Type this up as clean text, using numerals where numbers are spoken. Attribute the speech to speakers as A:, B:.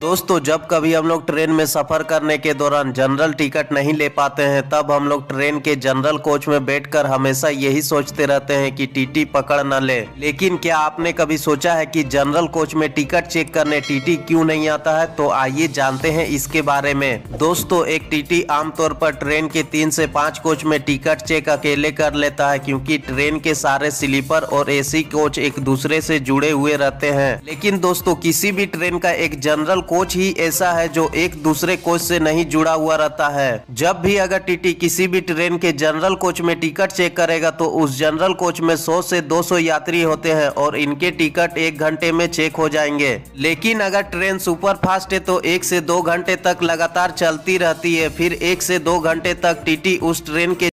A: दोस्तों, जब कभी हम लोग ट्रेन में सफर करने के दौरान जनरल टिकट नहीं ले पाते हैं, तब हम लोग ट्रेन के जनरल कोच में बैठकर हमेशा यही सोचते रहते हैं कि टीटी पकड़ न ले। लेकिन क्या आपने कभी सोचा है कि जनरल कोच में टिकट चेक करने टीटी क्यों नहीं आता है? तो आइए जानते हैं इसके बारे में। दोस्तों, एक टीटी आमतौर पर ट्रेन के 3 से 5 कोच में टिकट चेक अकेले कर लेता है, क्योंकि ट्रेन के सारे स्लीपर और एसी कोच एक दूसरे से जुड़े हुए रहते हैं। लेकिन दोस्तों, किसी भी ट्रेन का एक जनरल कोच ही ऐसा है जो एक दूसरे कोच से नहीं जुड़ा हुआ रहता है। जब भी अगर टीटी किसी भी ट्रेन के जनरल कोच में टिकट चेक करेगा तो उस जनरल कोच में 100 से 200 यात्री होते हैं और इनके टिकट 1 घंटे में चेक हो जाएंगे। लेकिन अगर ट्रेन सुपर फास्ट है तो 1 से 2 घंटे तक लगातार चलती रहती है। फिर 1 से 2 घंटे तक टीटी उस ट्रेन के